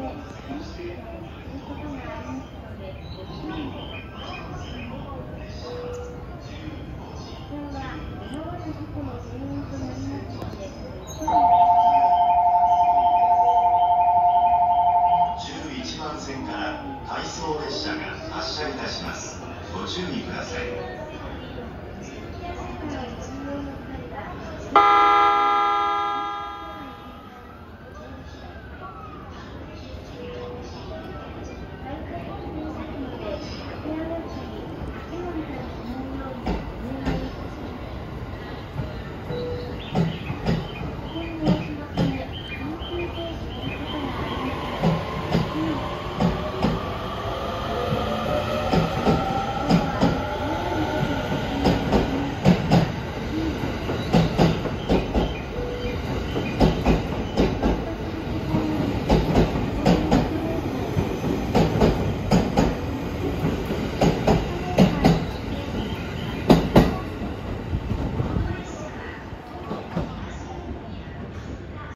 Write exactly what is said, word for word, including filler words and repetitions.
じゅういちばん線から回送列車が発車いたします。ご注意ください。